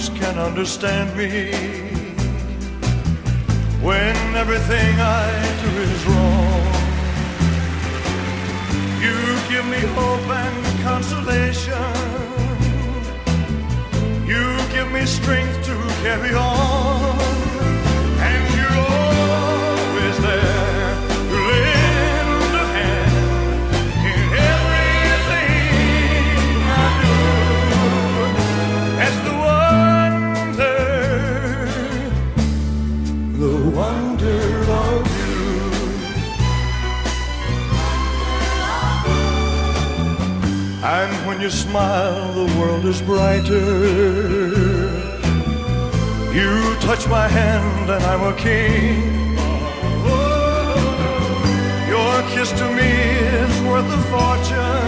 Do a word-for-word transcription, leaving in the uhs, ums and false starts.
else can understand me when everything I do is wrong. You give me hope and consolation. You give me strength to carry on. And you're always there to lend a hand in everything I do. That's the wonder, the wonder of you. And when you smile, the world is brighter. You touch my hand and I'm a king. Your kiss to me is worth a fortune.